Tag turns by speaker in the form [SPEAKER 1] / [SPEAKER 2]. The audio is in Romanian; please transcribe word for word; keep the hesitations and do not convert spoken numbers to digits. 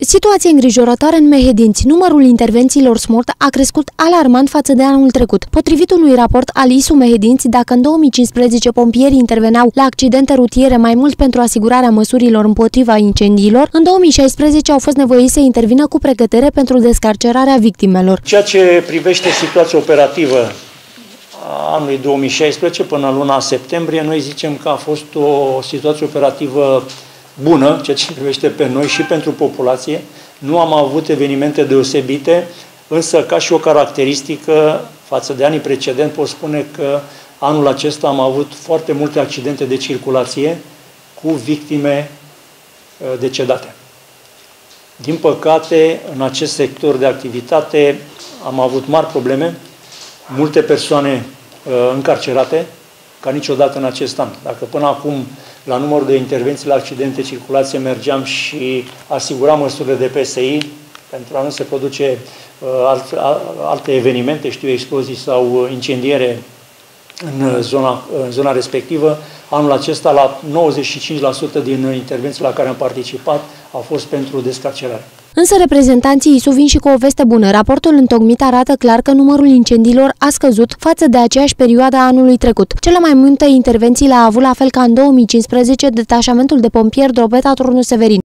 [SPEAKER 1] Situație îngrijorătoare în Mehedinți. Numărul intervențiilor SMURD a crescut alarmant față de anul trecut. Potrivit unui raport al I S U Mehedinți, dacă în două mii cincisprezece pompierii interveneau la accidente rutiere mai mult pentru asigurarea măsurilor împotriva incendiilor, în două mii șaisprezece au fost nevoiți să intervină cu pregătire pentru descarcerarea victimelor.
[SPEAKER 2] Ceea ce privește situația operativă a anului două mii șaisprezece până în luna septembrie, noi zicem că a fost o situație operativă bună, ceea ce privește pe noi și pentru populație. Nu am avut evenimente deosebite, însă ca și o caracteristică față de anii precedenți pot spune că anul acesta am avut foarte multe accidente de circulație cu victime decedate. Din păcate, în acest sector de activitate am avut mari probleme, multe persoane încarcerate, ca niciodată în acest an. Dacă până acum la numărul de intervenții la accidente circulație mergeam și asiguram măsurile de P S I pentru a nu se produce uh, alt, alte evenimente, știu, explozii sau incendiere în zona, în zona respectivă, anul acesta la nouăzeci și cinci la sută din intervenții la care am participat au fost pentru descarcerare.
[SPEAKER 1] Însă reprezentanții I S U vin și cu o veste bună. Raportul întocmit arată clar că numărul incendiilor a scăzut față de aceeași perioadă a anului trecut. Cele mai multe intervenții le-a avut, la fel ca în două mii cincisprezece, detașamentul de pompieri Drobeta Turnu Severin.